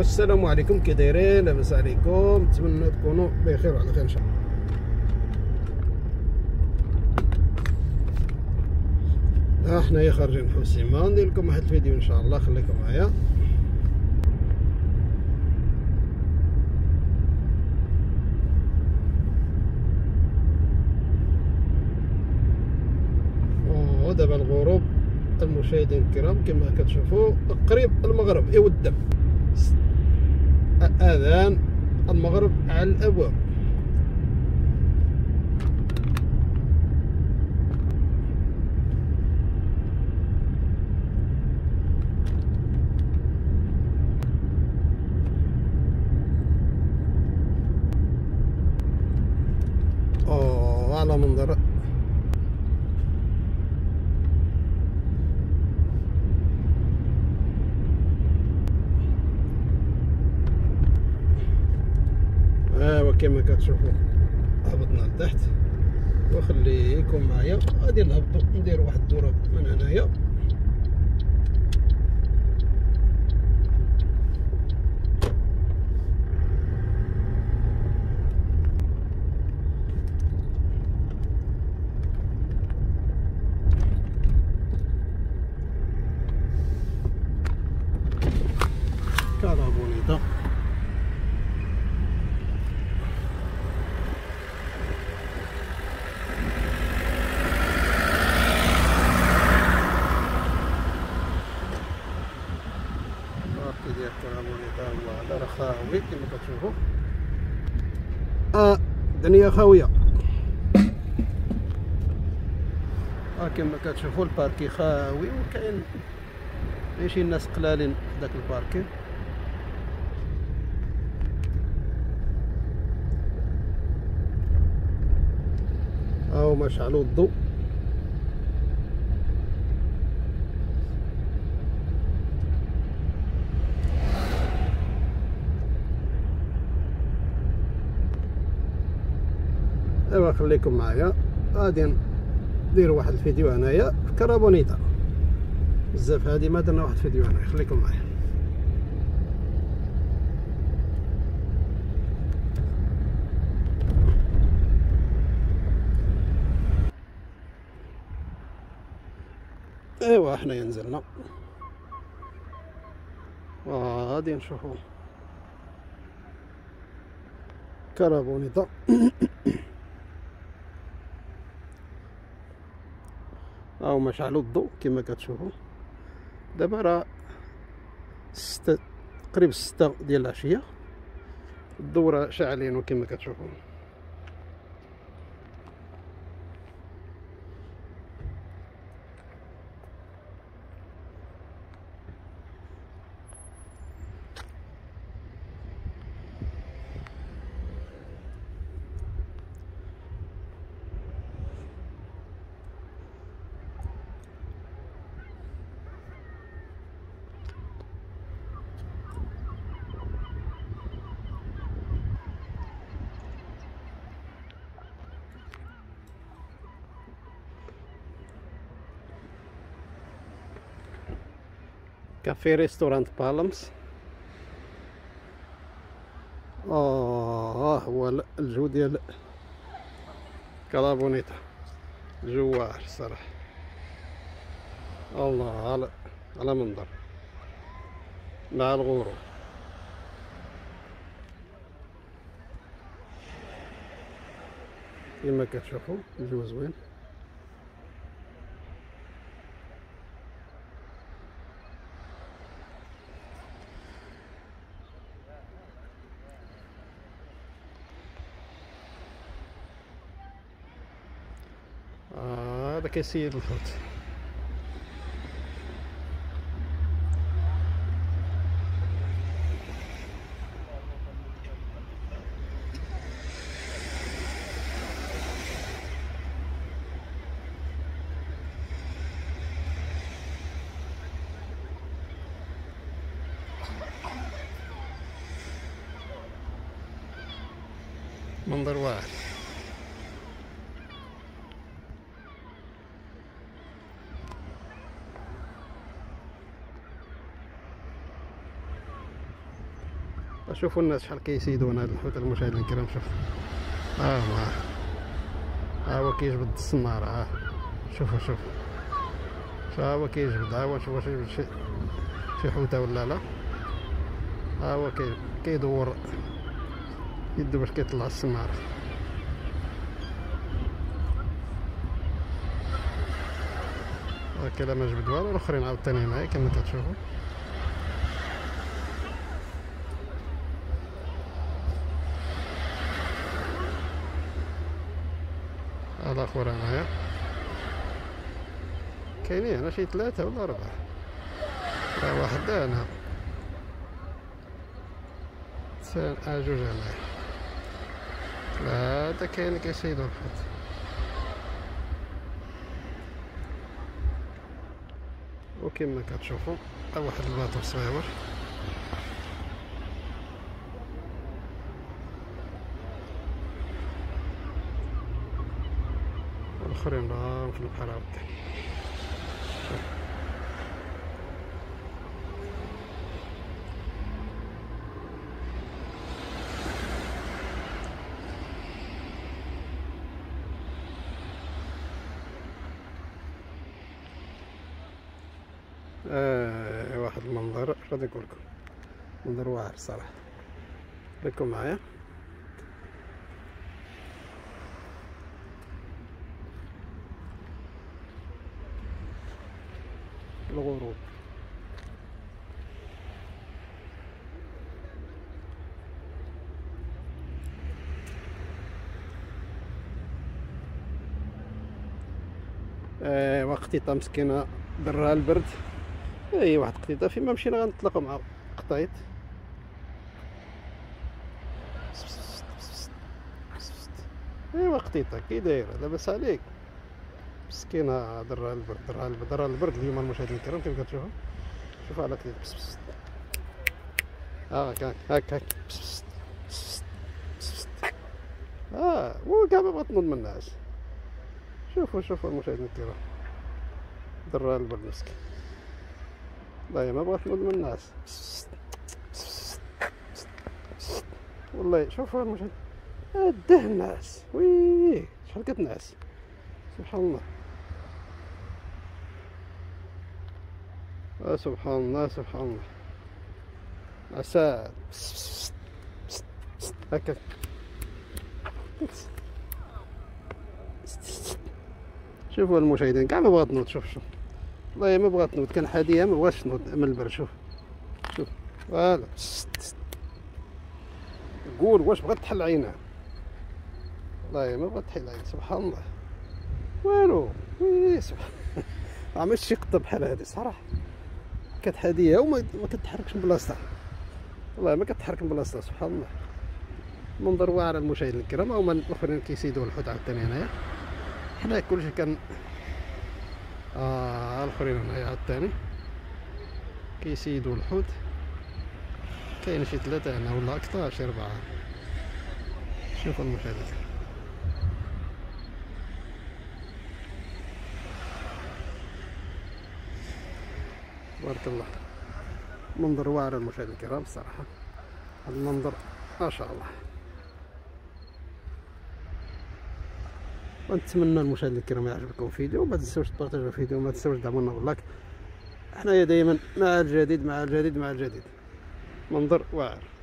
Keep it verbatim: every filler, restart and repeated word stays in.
السلام عليكم، كي دايرين؟ لاباس عليكم؟ نتمنى تكونوا بخير وعلى خير ان شاء الله. ها حنايا خارجين حوسيمه، ندير لكم واحد الفيديو ان شاء الله، خليكم معايا. ودابا الغروب المشاهدين الكرام كما كتشوفوا قريب المغرب يودم، اذان المغرب على الابواب. اوه على منظر ايوا كما كتشوفوا هبطنا لتحت، وخليكم معايا. غادي نهبطوا نديروا واحد الدوره من هنايا. كالا بونيطا، باركي ديال كالا بونيطا. الله على خاوي كما كتشوفوا، اه الدنيا خاويه. اه كما كتشوفوا الباركي خاوي، وكاين شي ناس قلالين في داك الباركي. هاو ما شعلوا الضوء. ايوا خليكم معايا، غادي نديروا واحد الفيديو هنايا في كالا بونيطا. بزاف هادي ما درنا واحد الفيديو هنايا، خليكم معايا. ايوا حنايا نزلنا، وغادي نشوفوا كالا بونيطا. هاو ما شعلوا الضوء كما كتشوفوا. دابا راه ستة قريب ستة ديال العشية، الضوء راه شاعلينو كما كتشوفوا. كافي ريستورانت بالمس. اه هو الجو ديال كالا بونيطا جوار الصراحه. الله على على منظر مع الغروب. كما كتشوفوا الجو زوين. هذا كيسير الحوت. منظر واعر. شوفوا الناس شحال كيسيدون هاد الحوت المشاهدين الكرام. شوف ها هو ها هو كيجبد السناره. ها شوفوا شوف ها هو كيجبد. ها هو شوف واش يجبد شي شي حوته ولا لا. ها هو كيدور يدو باش كيطلع السناره. هاكا لا ما جبد والو. الاخرين عاوتاني هنايا كما كتشوفوا. هذا اخر هنايا كاينين هنا شي ثلاثة ولا أربعة. لا واحد هنا ثاني آه جوج هنايا ثلاثة كاين كيصيدو الحوت. وكما كتشوفوا ها واحد الباطو صغيور. والآخرين راهم في البحر عاوتاني. آه واحد المنظر اش غادي نقول لكم، منظر واعر الصراحه. خليكم معايا. الغروب آه وقتيطه مسكينه درها البرد. اي واحد قطيطه فيما مشينا غنطلقوا مع قطيط. ايوا قطيطه كي دايره لاباس عليك مسكينه درها البرد درها البرد درها البرد. اليوم المشاهدين الكرام كيف كتشوفوا شوفوا على كتير بس بس هاك هاك هاك هاك بس بس بس بس اه وكاع ما بغات تنوض من النعاس. شوفوا شوفوا المشاهدين الكرام درها البرد مسكين والله ما بغات تنوض من النعاس والله. شوفوا المشاهدين اداه النعاس وي شحال كتنعس سبحان الله. آه سبحان الله سبحان الله. عساد هكا شوفوا المشاهدين كاع ما بغات تنوض. شوف شوف والله ما بغات تنوض. كان حاديها ما بغاتش تنوض من البرد. شوف شوف فوالا قول واش بغات تحل عينها والله ما بغات تحل عينها. سبحان الله والو وي سبحان ما عملتش شي قطه بحال هادي صراحه. كتحاديها وما ما كتحركش من بلاصتها والله ما كتحرك من بلاصتها. سبحان الله منظر واعر المشاهدين الكرام. هما الاخرين كيسيدوا الحوت عاوتاني هنايا. حنا كلشي كان اه الاخرين هنايا عاوتاني كيسيدوا الحوت. كاين شي ثلاثة هنا ولا اكثر شي ربعة. شوفوا المشاهدين تبارك الله. منظر واعر المشاهدين الكرام الصراحة. هذا المنظر ما شاء الله. ونتمنى المشاهدين الكرام يعجبكم الفيديو. ما تنساوش تبارطاجيو الفيديو، ما تنساوش تدعمونا باللايك. حنايا دايما مع الجديد مع الجديد مع الجديد. منظر واعر.